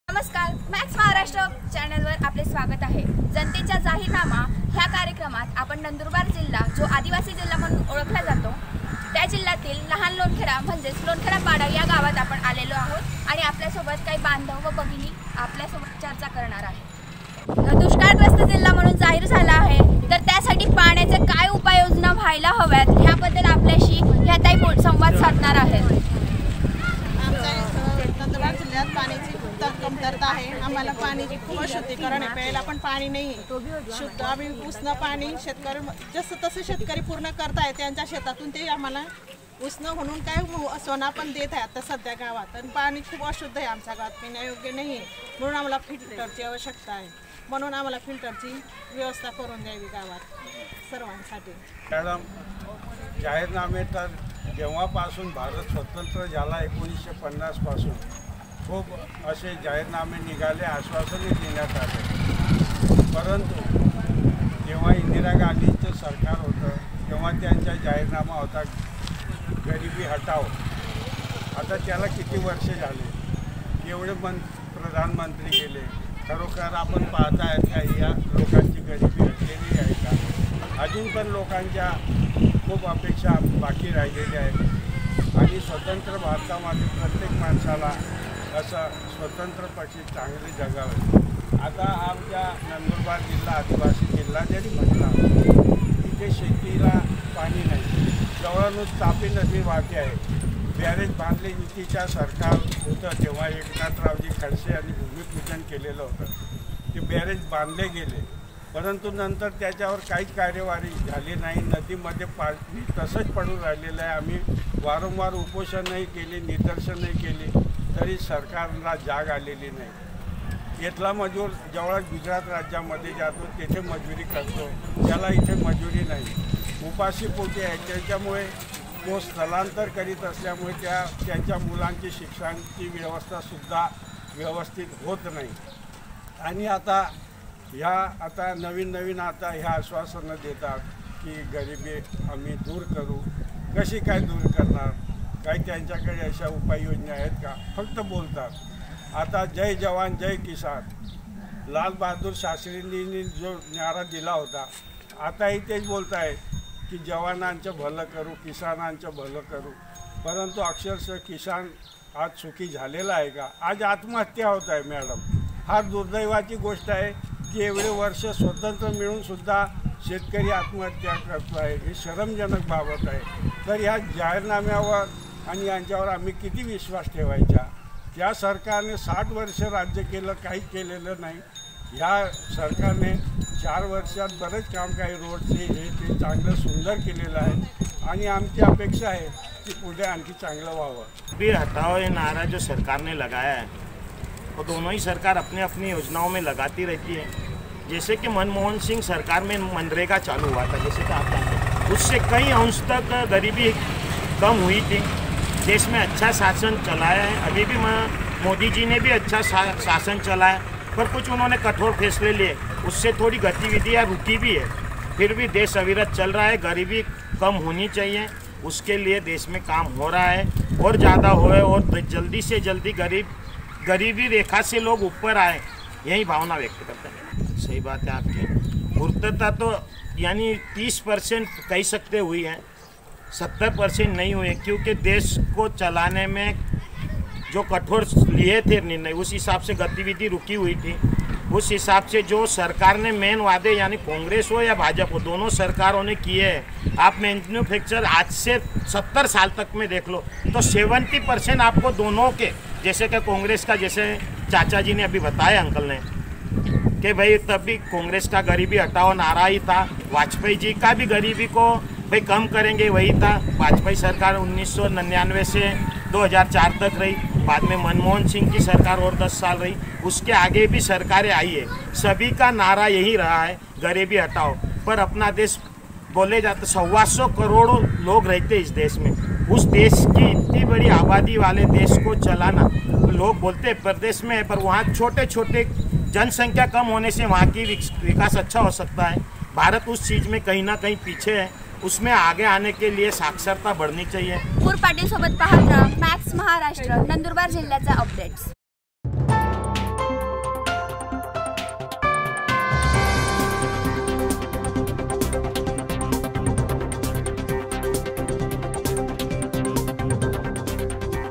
नमस्कार, मॅक्स महाराष्ट्र चॅनलवर आपले स्वागत आहे। जनतेचा जाहीरनामा ह्या कार्यक्रमात आपण नंदुरबार जिल्हा जो आदिवासी जिल्हा म्हणून ओळखला जातो त्या जिल्ह्यातील लहान लोणखेडा म्हणजेच लोणखेडा पाडा या गावात आपण आलेलो आहोत आणि आपल्यासोबत काही बांधव व भगिनी आपल्यासोबत चर्चा करणार आहे। दुष्काळग्रस्त जिल्हा म्हणून जाहीर झाला आहे, तर त्यासाठी पाण्याचे काय उपाययोजना व्हायला हव्यात ह्याबद्दल आपल्याशी ह्या ताई संवाद साधणार आहेत। नंदुरबार जिल्ह्यात पाण्याची कमतरता आहे। आम्हाला पाण्याची खूप अशुद्धीकरण आहे, प्यायला पण पाणी नाही शुद्ध। आम्ही उष्ण पाणी शेतकरी जसं तसं शेतकरी पूर्ण करताय त्यांच्या शेतातून ते आम्हाला उष्ण म्हणून काय सोना पण देत आहे आता सध्या गावात। आणि पाणी खूप अशुद्ध आहे आमच्या गावात, पिण्यायोग्य नाही आहे, म्हणून आम्हाला फिल्टरची आवश्यकता आहे। म्हणून आम्हाला फिल्टरची व्यवस्था करून द्यावी गावात सर्वांसाठी। मॅडम, जाहीरनामे तर जेव्हापासून भारत स्वतंत्र झाला 1950 पासून खूप असे जाहीरनामे निघाले, आश्वासने देण्यात आले, परंतु जेव्हा इंदिरा गांधींचं सरकार होतं तेव्हा त्यांचा जाहीरनामा होता गरिबी हटाओ। आता त्याला किती वर्ष झाले, एवढे प्रधानमंत्री गेले, खरोखर आपण पाहताय का या लोकांची गरिबी हटलेली आहे का? अजून पण लोकांच्या खूप अपेक्षा बाकी राहिलेल्या आहेत आणि स्वतंत्र भारतामध्ये प्रत्येक माणसाला असं स्वतंत्रपणे चांगले जगावे। आता आमच्या नंदुरबार जिल्हा आदिवासी जिल्हा जरी म्हटला तिथे शेतीला पाणी नाही, जवळूनच तापी नदी वाहते आहे। बॅरेज बांधले युतीच्या सरकार होतं तेव्हा एकनाथरावजी खडसे यांनी भूमिपूजन केलेलं होतं, ते बॅरेज बांधले गेले, परंतु नंतर त्याच्यावर काहीच कार्यवाही झाली नाही। नदीमध्ये पाणी तसंच पडून राहिलेलं आहे। आम्ही वारंवार उपोषणही केली, निदर्शनही केली, तरी सरकारला जाग आलेली नाही। इथला मजूर जेवढा गुजरात राज्यामध्ये जातो तिथे मजुरी करतो, त्याला इथे मजुरी नाही, उपाशी पोटी आहे। त्याच्यामुळे तो स्थलांतर करीत असल्यामुळे त्यांच्या मुलांची शिक्षणाची व्यवस्थासुद्धा व्यवस्थित होत नाही। आणि आता नवीन आता ह्या आश्वासनं देतात की गरिबी आम्ही दूर करू। कशी काय दूर करणार? काही त्यांच्याकडे अशा उपाययोजना आहेत का? फक्त बोलतात। आता जय जवान जय किसान लाल बहादूर शास्त्रींनी जो नारा दिला होता, आताही तेच बोलत आहे की जवानांचं भलं करू, किसानांचं भलं करू, परंतु अक्षरशः किसान आज सुखी झालेला आहे का? आज आत्महत्या होत आहे मॅडम। हा दुर्दैवाची गोष्ट आहे की एवढे वर्ष स्वतंत्र मिळूनसुद्धा शेतकरी आत्महत्या करतो आहे, ही शरमजनक बाबत आहे। तर ह्या जाहीरनाम्यावर आणि यांच्यावर आम्ही किती विश्वास ठेवायचा? त्या सरकारने 60 वर्ष राज्य केलं, काही केलेलं नाही। ह्या सरकारने 4 वर्षात बरेच काम, काही रोडचे हे ते चांगलं सुंदर केलेलं आहे आणि आमची अपेक्षा आहे की पुढे आणखी चांगलं व्हावं। भी हटाओ ये नारा जो सरकार ने लगाया है, वो दोनों ही सरकार अपने अपनी योजनाओं में लगाती रहती है। जैसे कि मनमोहन सिंह सरकार में मनरेगा चालू हुआ था, जैसे कि आप जानते हैं, उससे कई अंश तक गरीबी कम हुई थी। देश में अच्छा शासन चलाया है, अभी भी मोदी जी ने भी अच्छा शासन चलाया, पर कुछ उन्होंने कठोर फैसले लिए, उससे थोड़ी गतिविधियाँ रुकी भी है। फिर भी देश अविरत चल रहा है, गरीबी कम होनी चाहिए, उसके लिए देश में काम हो रहा है और ज़्यादा होए और जल्दी से जल्दी गरीबी रेखा से लोग ऊपर आए, यही भावना व्यक्त करते हैं। सही बात है आपकी। पूर्तता तो यानी 30% कह सकते हुई है, 70% नहीं हुए, क्योंकि देश को चलाने में जो कठोर लिए थे निर्णय, उस हिसाब से गतिविधि रुकी हुई थी। उस हिसाब से जो सरकार ने मेन वादे, यानी कांग्रेस हो या भाजपा हो, दोनों सरकारों ने किए हैं। आप मैन्युफैक्चर आज से 70 साल तक में देख लो तो 70% आपको दोनों के, जैसे कि कांग्रेस का, जैसे चाचा जी ने अभी बताया अंकल ने कि भाई तब भी कांग्रेस का गरीबी हटाओ नारा ही था, वाजपेयी जी का भी गरीबी को भाई कम करेंगे वही था। वाजपेयी सरकार 1999 से 2004 तक रही, बाद में मनमोहन सिंह की सरकार और 10 साल रही, उसके आगे भी सरकारें आई है, सभी का नारा यही रहा है गरीबी हटाओ। पर अपना देश बोले जाते 125 करोड़ लोग रहते इस देश में, उस देश की इतनी बड़ी आबादी वाले देश को चलाना, लोग बोलते प्रदेश में है, पर वहाँ छोटे छोटे जनसंख्या कम होने से वहाँ की विकास अच्छा हो सकता है। भारत उस चीज़ में कहीं ना कहीं पीछे है, उसमें आगे आने के लिए साक्षरता बढ़नी चाहिए। पाटील सोबत पाहत राहा मॅक्स महाराष्ट्र नंदुरबार जिल्ह्याचा अपडेट्स।